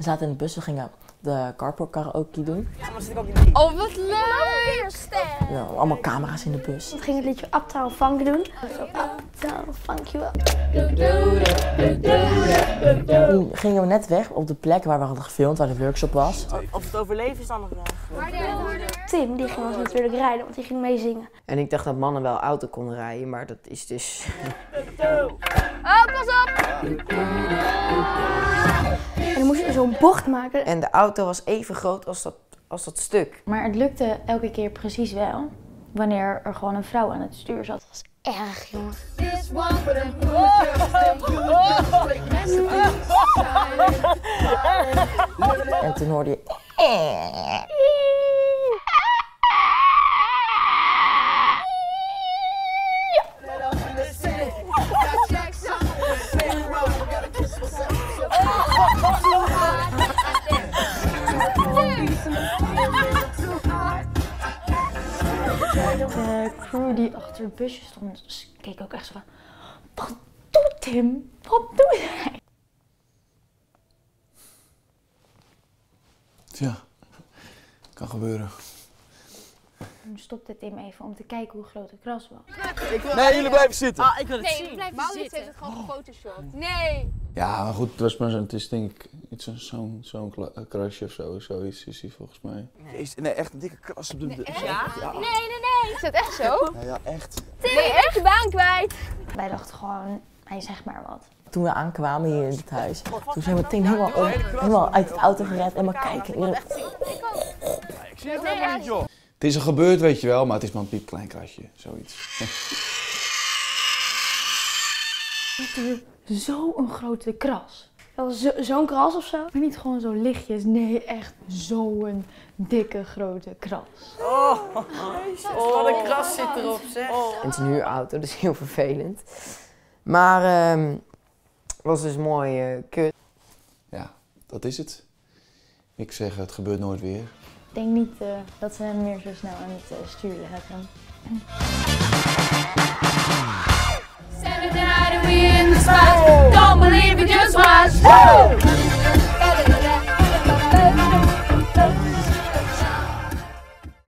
We zaten in de bus, we gingen de carpool karaoke doen. Ja, maar dat zit ik ook in die. Oh, wat leuk! Ja, allemaal camera's in de bus. We gingen het liedje Uptown Funk doen. Uptown Funk you up. Toen gingen we net weg op de plek waar we hadden gefilmd, waar de workshop was. Of het overleven is dan nog vraag. Tim die ging ons natuurlijk rijden, want die ging meezingen. En ik dacht dat mannen wel auto konden rijden, maar dat is dus... Oh, pas op! En dan moesten we zo'n bocht maken. En de auto was even groot als dat stuk. Maar het lukte elke keer precies wel, wanneer er gewoon een vrouw aan het stuur zat. Dat was Erg, jongen. En toen hoorde je... de crew die achter het busje stond, keek ook echt zo van... Wat doet Tim? Wat doet hij? Tja, kan gebeuren. Toen stopte Tim even om te kijken hoe groot de kras was. Nee, jullie blijven zitten. Ah, ik wil het Nee, zien. blijf zitten. Heeft het gewoon gefotoshopt. Nee! Ja, maar goed, het was maar zo, het is denk ik iets zo'n krasje of zo, zoiets is hij volgens mij. Nee, echt een dikke kras op de... Ja? Nee. Is dat echt zo? Ja, echt. Tim, je bent je baan kwijt. Wij dachten gewoon, hij zegt maar wat. Toen we aankwamen hier in het huis, toen zijn we meteen helemaal uit de auto gerend en maar kijken. Ik zie het helemaal niet, joh. Het is er gebeurd, weet je wel, maar het is maar een piepklein krasje, zoiets. Zo'n grote kras. Dat was zo'n kras of zo. Maar niet gewoon zo lichtjes, nee, echt zo'n dikke grote kras. Wat een kras zit erop, zeg. Het is een huurauto, dus heel vervelend. Maar het was dus mooi kut. Ja, dat is het. Ik zeg, het gebeurt nooit weer. Ik denk niet dat ze hem meer zo snel aan het sturen hebben. Saturday night and we in the spot. Don't believe it, just watch.